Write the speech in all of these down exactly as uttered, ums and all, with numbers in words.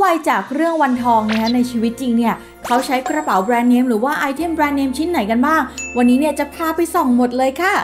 วัยจากเรื่องวันทองนะคะในชีวิตจริงเนี่ยเขาใช้กระเป๋าแบรนด์เนมหรือว่าไอเทมแบรนด์เนมชิ้นไหนกันบ้างวันนี้เนี่ยจะพาไปส่องหมดเลยค่ะ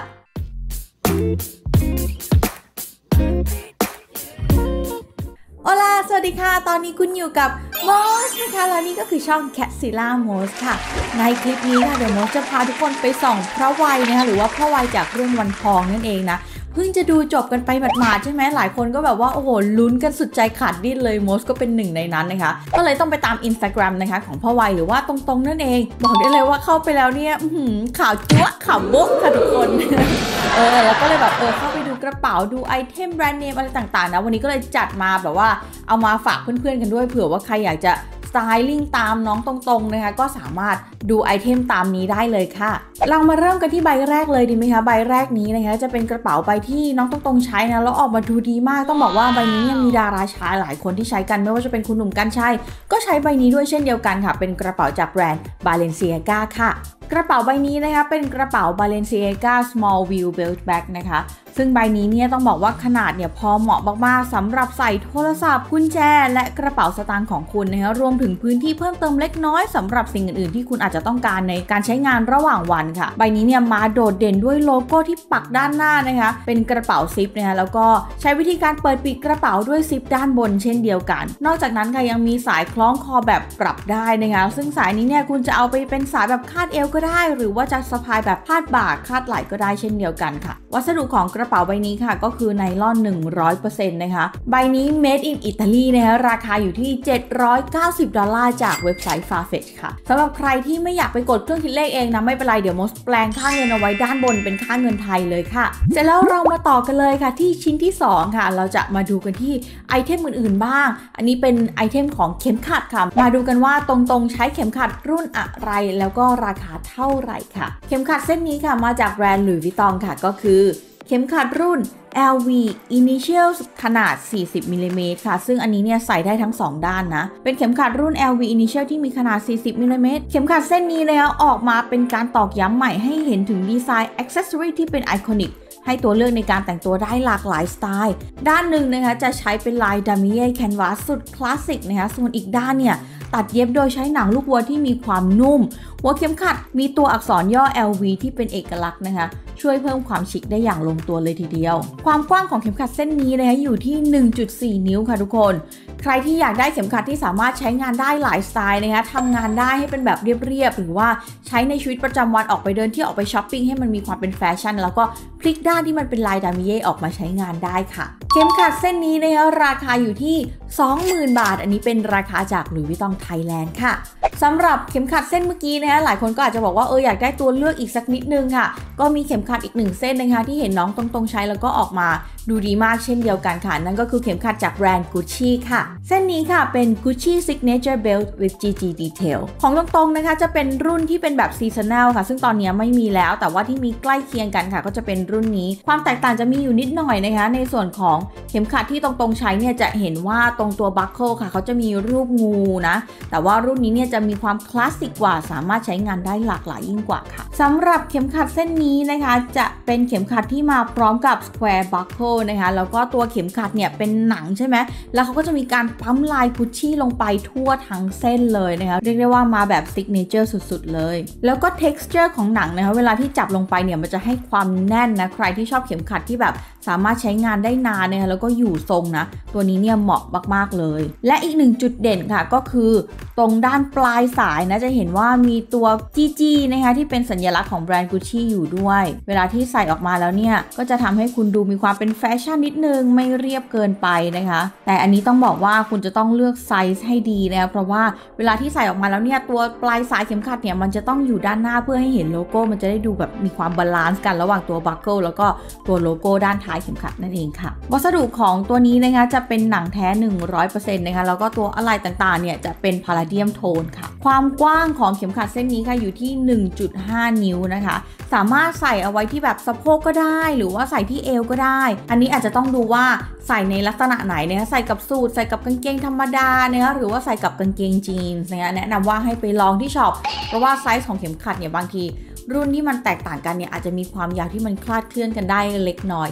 โอลาสวัสดีค่ะตอนนี้คุณอยู่กับโมสนะคะและนี่ก็คือช่อง Catzilla Mose ค่ะในคลิปนี้ค่ะเดี๋ยวโมสจะพาทุกคนไปส่องพระวัยนะคะหรือว่าพระวัยจากเรื่องวันทองนั่นเองนะเพิ่งจะดูจบกันไปหมาดๆใช่ไหมหลายคนก็แบบว่าโอ้โหลุ้นกันสุดใจขาดดิ้นเลยโมสก็เป็นหนึ่งในนั้นนะคะก็เลยต้องไปตาม Instagram นะคะของพระวัยหรือว่าตรงๆนั่นเองบอกได้เลยว่าเข้าไปแล้วเนี่ยข่าวจั๊วข่าวบุ๊กค่ะทุกคน เออแล้วก็เลยแบบเออเข้าไปดูกระเป๋าดูไอเทมแบรนด์เนมอะไรต่างๆนะวันนี้ก็เลยจัดมาแบบว่าเอามาฝากเพื่อนๆกันด้วยเผื่อว่าใครอยากจะสไตลิ่งตามน้องตรงๆนะคะก็สามารถดูไอเทมตามนี้ได้เลยค่ะเรามาเริ่มกันที่ใบแรกเลยดีไหมคะใบแรกนี้นะคะจะเป็นกระเป๋าใบที่น้องตรงๆใช้นะแล้วออกมาดูดีมากต้องบอกว่าใบนี้เนี่ยมีดาราชายหลายคนที่ใช้กันไม่ว่าจะเป็นคุณหนุ่มกรรชัยก็ใช้ใบนี้ด้วยเช่นเดียวกันค่ะเป็นกระเป๋าจากแบรนด์ Balenciaga ค่ะกระเป๋าใบนี้นะคะเป็นกระเป๋า Balenciaga Small Wheel Belt Bag นะคะซึ่งใบนี้เนี่ยต้องบอกว่าขนาดเนี่ยพอเหมาะมากๆสำหรับใส่โทรศัพท์กุญแจและกระเป๋าสตางค์ของคุณนะคะรวมถึงพื้นที่เพิ่มเติมเล็กน้อยสำหรับสิ่งอื่นๆที่คุณอาจจะต้องการในการใช้งานระหว่างวันค่ะใบนี้เนี่ยมาโดดเด่นด้วยโลโก้ที่ปักด้านหน้านะคะเป็นกระเป๋าซิปนะคะแล้วก็ใช้วิธีการเปิดปิดกระเป๋าด้วยซิปด้านบนเช่นเดียวกันนอกจากนั้นค่ะยังมีสายคล้องคอแบบปรับได้นะคะซึ่งสายนี้เนี่ยคุณจะเอาไปเป็นสายแบบคาดเอวก็ได้หรือว่าจะสะพายแบบคาดบ่าคาดไหล่ก็ได้เช่นเดียวกันค่ะวัสดุของกระเป๋าใบนี้ค่ะก็คือไนลอน หนึ่งร้อยเปอร์เซ็นต์ นะคะใบนี้ made in Italy นะคะราคาอยู่ที่เจ็ดร้อยเก้าสิบดอลลาร์จากเว็บไซต์ Farfetch ค่ะสำหรับใครที่ไม่อยากไปกดเครื่องคิดเลขเองนะไม่เป็นไรเดี๋ยวโมสแปลงค่าเงินเอาไว้ด้านบนเป็นค่าเงินไทยเลยค่ะเสร็จแล้วเรามาต่อกันเลยค่ะที่ชิ้นที่สองค่ะเราจะมาดูกันที่ไอเทมอื่นๆบ้างอันนี้เป็นไอเทมของเข็มขัดค่ะมาดูกันว่าตรงๆใช้เข็มขัดรุ่นอะไรแล้วก็ราคาเท่าไหร่ค่ะเข็มขัดเส้นนี้ค่ะมาจากแบรนด์ Louis Vuitton ค่ะก็คือเข็มขัดรุ่น แอล วี Initials ขนาดสี่สิบมิลลิเมตรค่ะซึ่งอันนี้เนี่ยใส่ได้ทั้งสองด้านนะเป็นเข็มขัดรุ่น แอล วี Initial ที่มีขนาดสี่สิบมิลลิเมตรเข็มขัดเส้นนี้นะคะออกมาเป็นการตอกย้ำใหม่ให้เห็นถึงดีไซน์ Accessory ที่เป็นไอคอนิกให้ตัวเลือกในการแต่งตัวได้หลากหลายสไตล์ด้านหนึ่งนะคะจะใช้เป็นลายดามิเย่แคนวาสสุดคลาสสิกนะคะส่วนอีกด้านเนี่ยตัดเย็บโดยใช้หนังลูกวัวที่มีความนุ่มหัวเข็มขัดมีตัวอักษรย่อ แอล วี ที่เป็นเอกลักษณ์นะคะช่วยเพิ่มความชิคได้อย่างลงตัวเลยทีเดียวความกว้างของเข็มขัดเส้นนี้นะคะอยู่ที่ หนึ่งจุดสี่ นิ้วค่ะทุกคนใครที่อยากได้เข็มขัดที่สามารถใช้งานได้หลายสไตล์นะคะทำงานได้ให้เป็นแบบเรียบๆหรือว่าใช้ในชีวิตประจำวันออกไปเดินเที่ยวออกไปช้อปปิ้งให้มันมีความเป็นแฟชั่นแล้วก็พลิกด้านที่มันเป็นลายดามิเย่ออกมาใช้งานได้ค่ะเข็มขัดเส้นนี้นะคะราคาอยู่ที่ สองหมื่น บาทอันนี้เป็นราคาจาก Louis Vuitton Thailand ค่ะสำหรับเข็มขัดเส้นเมื่อกี้นะคะหลายคนก็อาจจะบอกว่าเอออยากได้ตัวเลือกอีกสักนิดนึงค่ะก็มีเข็มขัดอีกหนึ่งเส้นนะคะที่เห็นน้องตรงๆใช้แล้วก็ออกมาดูดีมากเช่นเดียวกันค่ะนั่นก็คือเข็มขัดจากแบรนด์ Gucci ค่ะเส้นนี้ค่ะเป็น Gucci Signature Belt with จี จี Detail ของตรงๆนะคะจะเป็นรุ่นที่เป็นแบบ Seasonal ค่ะซึ่งตอนนี้ไม่มีแล้วแต่ว่าที่มีใกล้เคียงกันค่ะก็จะเป็นรุ่นนี้ความแตกต่างจะมีอยู่นิดหน่อยนะคะในส่วนของเข็มขัดที่ตรงๆใช้เนี่ยจะเห็นว่าตรงตัว Buckle ค่ะเขาจะมีรูปงูนะแต่ว่ารุ่นนี้เนี่ยจะมีความคลาสสิกกว่าสามารถใช้งานได้หลากหลายยิ่งกว่าค่ะสำหรับเข็มขัดเส้นนี้นะคะจะเป็นเข็มขัดที่มาพร้อมกับ Square Buckle นะคะแล้วก็ตัวเข็มขัดเนี่ยเป็นหนังใช่ไหมแล้วเขาก็จะมีการปั๊มลายกุชชี่ลงไปทั่วทั้งเส้นเลยนะคะเรียกได้ว่ามาแบบ Signature สุดๆเลยแล้วก็ texture ของหนังนะคะเวลาที่จับลงไปเนี่ยมันจะให้ความแน่นนะใครที่ชอบเข็มขัดที่แบบสามารถใช้งานได้นานนะคะแล้วก็อยู่ทรงนะตัวนี้เนี่ยเหมาะมากๆเลยและอีกหนึ่งจุดเด่นค่ะก็คือตรงด้านปลายสายนะจะเห็นว่ามีตัวจีจีนะคะที่เป็นสัญลักษณ์ของแบรนด์ Gucci อยู่ด้วยเวลาที่ใส่ออกมาแล้วเนี่ยก็จะทำให้คุณดูมีความเป็นแฟชั่นนิดนึงไม่เรียบเกินไปนะคะแต่อันนี้ต้องบอกว่าคุณจะต้องเลือกไซส์ให้ดีนะคะเพราะว่าเวลาที่ใส่ออกมาแล้วเนี่ยตัวปลายสายเข็มขัดเนี่ยมันจะต้องอยู่ด้านหน้าเพื่อให้เห็นโลโก้มันจะได้ดูแบบมีความบาลานซ์กันระหว่างตัวบัคเกิลแล้วก็ตัวโลโก้ด้านท้ายเข็มขัดนั่นเองค่ะวัสดุของตัวนี้นะคะจะเป็นหนังแท้ หนึ่งร้อยเปอร์เซ็นต์ นะคะแล้วก็ตัวอะไหล่ต่างๆเนี่ยจะเป็นพาราเดียมโทนค่ะความกว้างของเข็มขัดเส้นนี้ค่ะอยู่ที่ หนึ่งจุดห้า นิ้วนะคะสามารถใส่เอาไว้ที่แบบสะโพกก็ได้หรือว่าใส่ที่เอวก็ได้อันนี้อาจจะต้องดูว่าใส่ในลักษณะไหนนะคะใส่กับสูทใส่กับกางเกงธรรมดานะคะหรือว่าใส่กับกางเกงจีนส์นะคะแนะนำว่าให้ไปลองที่ช็อปเพราะว่าไซส์ของเข็มขัดเนี่ยบางทีรุ่นที่มันแตกต่างกันเนี่ยอาจจะมีความยาวที่มันคลาดเคลื่อนกันได้เล็กน้อยค่ะ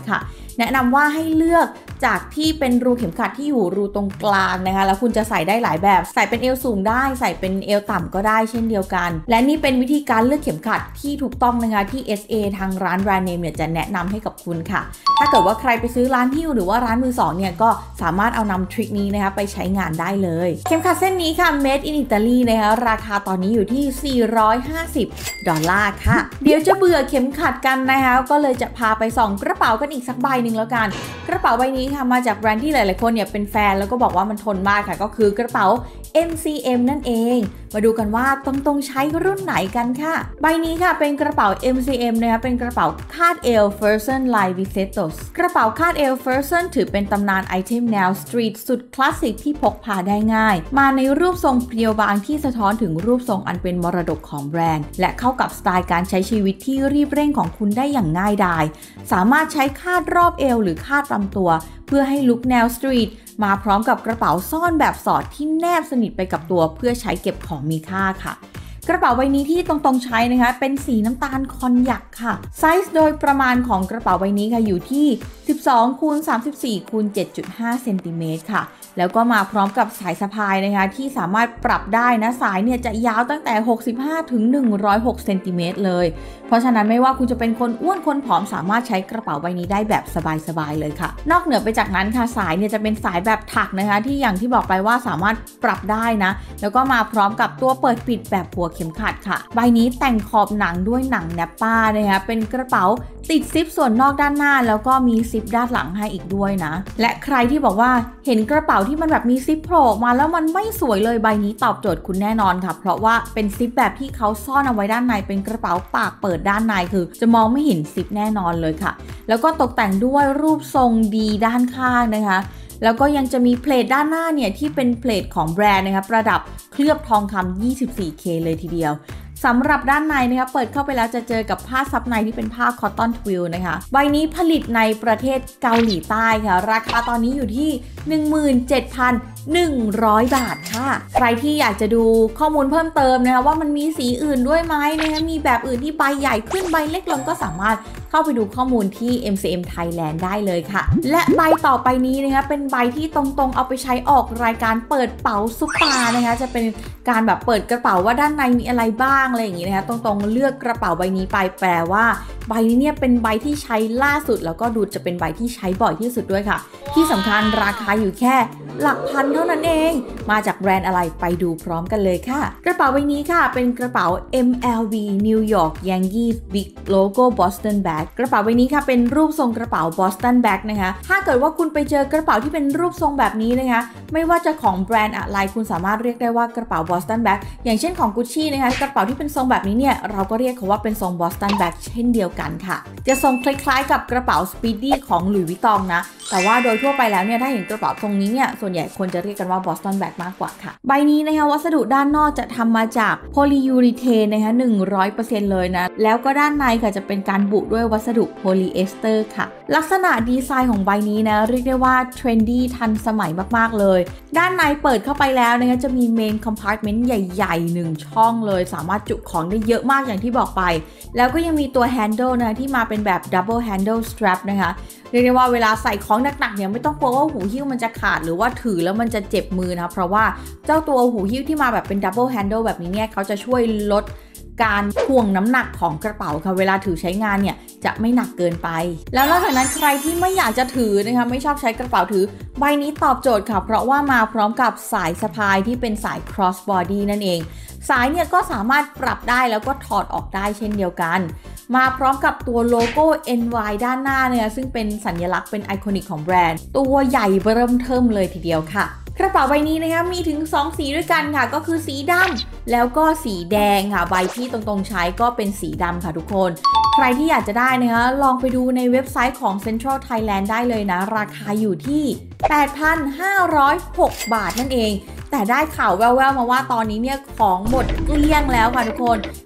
แนะนำว่าให้เลือกจากที่เป็นรูเข็มขัดที่อยู่รูตรงกลางนะคะแล้วคุณจะใส่ได้หลายแบบใส่เป็นเอวสูงได้ใส่เป็นเอวต่ำก็ได้เช่นเดียวกันและนี่เป็นวิธีการเลือกเข็มขัดที่ถูกต้องนะคะที่ เอส เอ ทางร้านแบรนด์เนมเนี่ยจะแนะนำให้กับคุณค่ะถ้าเกิดว่าใครไปซื้อร้านหิ้วหรือว่าร้านมือสองเนี่ยก็สามารถเอานำทริคนี้นะคะไปใช้งานได้เลยเข็มขัดเส้นนี้ค่ะ Made in Italy นะคะราคาตอนนี้อยู่ที่สี่ร้อยห้าสิบดอลลาร์ค่ะเดี๋ยวจะเบื่อเข็มขัดกันนะคะก็เลยจะพาไปส่องกระเป๋ากันอีกสักใบหนึ่งแล้วกันกระเป๋าใบนี้ค่ะมาจากแบรนด์ที่หลายๆคนเนี่ยเป็นแฟนแล้วก็บอกว่ามันทนมากค่ะก็คือกระเป๋า เอ็ม ซี เอ็ม นั่นเองมาดูกันว่าตรงๆใช้รุ่นไหนกันค่ะใบนี้ค่ะเป็นกระเป๋า เอ็ม ซี เอ็ม นะคะเป็นกระเป๋าคาดเอว Fersen Line Visettos กระเป๋าคาดเอว Fersen ถือเป็นตำนานไอเทมแนวสตรีทสุดคลาสสิกที่พกพาได้ง่ายมาในรูปทรงเพรียวบางที่สะท้อนถึงรูปทรงอันเป็นมรดกของแบรนด์และเข้ากับสไตล์การใช้ชีวิตที่รีบเร่งของคุณได้อย่างง่ายดายสามารถใช้คาดรอบเอวหรือคาดลำตัวเพื่อให้ลุคแนวสตรีทมาพร้อมกับกระเป๋าซ่อนแบบสอดที่แนบสนิทไปกับตัวเพื่อใช้เก็บของมีค่าค่ะกระเป๋าใบนี้ที่ตรงๆใช้นะคะเป็นสีน้ำตาลคอนยักค่ะไซส์โดยประมาณของกระเป๋าใบนี้ค่ะอยู่ที่สิบสองคูณสามสิบสี่คูณเจ็ดจุดห้าเซนติเมตรค่ะแล้วก็มาพร้อมกับสายสะพายนะคะที่สามารถปรับได้นะสายเนี่ยจะยาวตั้งแต่หกสิบห้าถึงหนึ่งร้อยหกเซนติเมตรเลยเพราะฉะนั้นไม่ว่าคุณจะเป็นคนอ้วนคนผอมสามารถใช้กระเป๋าใบนี้ได้แบบสบายๆเลยค่ะนอกเหนือไปจากนั้นค่ะสายเนี่ยจะเป็นสายแบบถักนะคะที่อย่างที่บอกไปว่าสามารถปรับได้นะแล้วก็มาพร้อมกับตัวเปิดปิดแบบหัวเข็มขัดค่ะใบนี้แต่งขอบหนังด้วยหนังแนปป้านะคะเป็นกระเป๋าติดซิปส่วนนอกด้านหน้าแล้วก็มีซิปด้านหลังให้อีกด้วยนะและใครที่บอกว่าเห็นกระเป๋าที่มันแบบมีซิปโผล่ออกมาแล้วมันไม่สวยเลยใบนี้ตอบโจทย์คุณแน่นอนค่ะเพราะว่าเป็นซิปแบบที่เขาซ่อนเอาไว้ด้านในเป็นกระเป๋าปากเปิดด้านในคือจะมองไม่เห็นซิปแน่นอนเลยค่ะแล้วก็ตกแต่งด้วยรูปทรงดีด้านข้างนะคะแล้วก็ยังจะมีเพลทด้านหน้าเนี่ยที่เป็นเพลทของแบรนด์นะคะประดับเคลือบทองคำ ยี่สิบสี่เค เลยทีเดียวสำหรับด้านในนะคะเปิดเข้าไปแล้วจะเจอกับผ้าซับในที่เป็นผ้าคอตตอนทวิลนะคะใบนี้ผลิตในประเทศเกาหลีใต้ค่ะราคาตอนนี้อยู่ที่ หนึ่งหมื่นเจ็ดพันหนึ่งร้อย บาทค่ะใครที่อยากจะดูข้อมูลเพิ่มเติมนะคะว่ามันมีสีอื่นด้วยไหมนะคะมีแบบอื่นที่ใบใหญ่ขึ้นใบเล็กลงก็สามารถเข้าไปดูข้อมูลที่ เอ็ม ซี เอ็ม Thailand ได้เลยค่ะและใบต่อไปนี้นะคะเป็นใบที่ตรงๆเอาไปใช้ออกรายการเปิดเป๋าซุปตานะคะจะเป็นการแบบเปิดกระเป๋าว่าด้านในมีอะไรบ้างอะไรอย่างงี้นะคะตรงๆเลือกกระเป๋าใบนี้ไปแปลว่าใบนี้เนี่ยเป็นใบที่ใช้ล่าสุดแล้วก็ดูจะเป็นใบที่ใช้บ่อยที่สุดด้วยค่ะที่สำคัญราคาอยู่แค่หลักพันเท่านั้นเองมาจากแบรนด์อะไรไปดูพร้อมกันเลยค่ะกระเป๋าใบนี้ค่ะเป็นกระเป๋า เอ็ม แอล บี New York Yankees Big Logo Boston Bag กระเป๋าใบนี้ค่ะเป็นรูปทรงกระเป๋า Boston Bag นะคะถ้าเกิดว่าคุณไปเจอกระเป๋าที่เป็นรูปทรงแบบนี้นะคะไม่ว่าจะของแบรนด์อะไรคุณสามารถเรียกได้ว่ากระเป๋า Boston Bag อย่างเช่นของ Gucci นะคะกระเป๋าที่เป็นทรงแบบนี้เนี่ยเราก็เรียกเขาว่าเป็นทรง Boston Bag เช่นเดียวกันค่ะจะทรงคล้ายๆกับกระเป๋า Speedy ของ Louis Vuitton นะแต่ว่าโดยทั่วไปแล้วเนี่ยถ้าเห็นกระเป๋าทรงนี้เนี่ยส่วนใหญ่คนจะเรียกกันว่า Boston Bag มากกว่าค่ะใบนี้นะคะวัสดุด้านนอกจะทำมาจากโพลียูรีเทนนะคะ หนึ่งร้อยเปอร์เซ็นต์ เลยนะแล้วก็ด้านในค่ะจะเป็นการบุด้วยวัสดุโพลีเอสเตอร์ค่ะลักษณะดีไซน์ของใบนี้นะเรียกได้ว่าเทรนดี้ทันสมัยมากๆเลยด้านในเปิดเข้าไปแล้วนะคะจะมีเมนคอมพาร์ตเมนต์ใหญ่ๆหนึ่งช่องเลยสามารถจุของได้เยอะมากอย่างที่บอกไปแล้วก็ยังมีตัวแฮนเดิลนะที่มาเป็นแบบ Double Handle Strap นะคะเรียกได้ว่าเวลาใส่ของหนักๆเนี่ยไม่ต้องกลัวว่าหูหิ้วมันจะขาดหรือว่าถือแล้วมันจะเจ็บมือนะเพราะว่าเจ้าตัวหูหิ้วที่มาแบบเป็น Double Handle แบบนี้เนี่ยเขาจะช่วยลดการถ่วงน้ำหนักของกระเป๋าค่ะเวลาถือใช้งานเนี่ยจะไม่หนักเกินไปแล้วนอกจากนั้นใครที่ไม่อยากจะถือนะคะไม่ชอบใช้กระเป๋าถือใบนี้ตอบโจทย์ค่ะเพราะว่ามาพร้อมกับสายสะพายที่เป็นสาย cross body นั่นเองสายเนี่ยก็สามารถปรับได้แล้วก็ถอดออกได้เช่นเดียวกันมาพร้อมกับตัวโลโก้ เอ็น วาย ด้านหน้าเนี่ยซึ่งเป็นสัญลักษณ์เป็นไอคอนิกของแบรนด์ตัวใหญ่เริ่มเทิมเลยทีเดียวค่ะกระเป๋าใบนี้นะคะมีถึงสองสีด้วยกันค่ะก็คือสีดำแล้วก็สีแดงค่ะใบที่ตรงๆใช้ก็เป็นสีดำค่ะทุกคนใครที่อยากจะได้นะคะลองไปดูในเว็บไซต์ของ Central Thailand ได้เลยนะราคาอยู่ที่ แปดพันห้าร้อยหก บาทนั่นเองแต่ได้ข่าวแว่วๆมาว่าตอนนี้เนี่ยของหมดเกลี้ยงแล้วค่ะทุกคน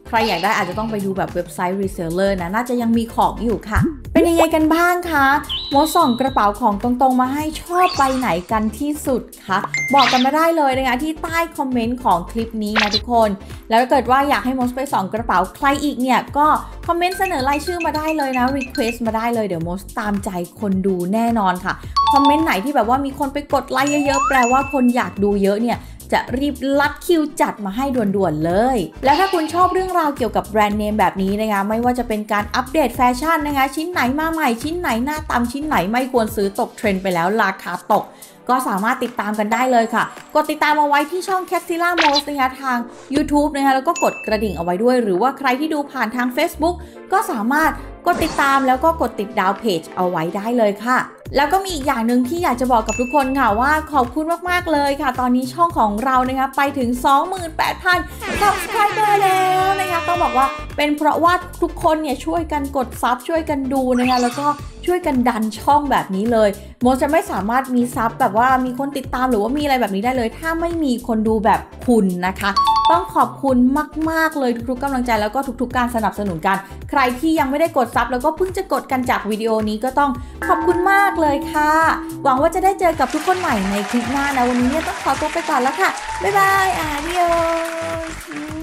ใครอยากได้อาจจะต้องไปดูแบบเว็บไซต์ reseller นะน่าจะยังมีของอยู่ค่ะเป็นยังไงกันบ้างคะโมส่องกระเป๋าของตรงๆมาให้ชอบใบไหนกันที่สุดคะบอกกันมาได้เลยนะคะที่ใต้คอมเมนต์ของคลิปนี้นะทุกคนแล้วถ้าเกิดว่าอยากให้โมสไปส่องกระเป๋าใครอีกเนี่ยก็คอมเมนต์เสนอรายชื่อมาได้เลยนะ request มาได้เลยเดี๋ยวโมสตามใจคนดูแน่นอนค่ะคอมเมนต์ไหนที่แบบว่ามีคนไปกดไลค์เยอะๆแปลว่าคนอยากดูเยอะเนี่ยจะรีบลัดคิวจัดมาให้ด่วนๆเลยแล้วถ้าคุณชอบเรื่องราวเกี่ยวกับแบรนด์เนมแบบนี้นะคะไม่ว่าจะเป็นการอัปเดตแฟชั่นนะคะชิ้นไหนมาใหม่ชิ้นไหนหน้าตามชิ้นไหนไม่ควรซื้อตกเทรนด์ไปแล้วราคาตกก็สามารถติดตามกันได้เลยค่ะกดติดตามเอาไว้ที่ช่อง Catsilla Mose นะคะทาง YouTube นะคะแล้วก็กดกระดิ่งเอาไว้ด้วยหรือว่าใครที่ดูผ่านทาง Facebook ก็สามารถกดติดตามแล้วก็กดติดดาวเพจเอาไว้ได้เลยค่ะแล้วก็มีอีกอย่างหนึ่งที่อยากจะบอกกับทุกคนค่ะว่าขอบคุณมากๆเลยค่ะตอนนี้ช่องของเรานะคะไปถึง สองหมื่นแปดพัน Subscriber แล้วนะคะต้องบอกว่าเป็นเพราะว่าทุกคนเนี่ยช่วยกันกดซับช่วยกันดูนะคะแล้วก็ช่วยกันดันช่องแบบนี้เลยโมจะไม่สามารถมีซับแบบว่ามีคนติดตามหรือว่ามีอะไรแบบนี้ได้เลยถ้าไม่มีคนดูแบบคุณนะคะต้องขอบคุณมากๆเลยทุกๆกำลังใจแล้วก็ทุกๆการสนับสนุนกันใครที่ยังไม่ได้กดซับแล้วก็เพิ่งจะกดกันจากวิดีโอนี้ก็ต้องขอบคุณมากเลยค่ะหวังว่าจะได้เจอกับทุกคนใหม่ในคลิปหน้านะวันนี้เนี่ยต้องขอตัวไปก่อนแล้วค่ะบ๊ายบายอาดิโอ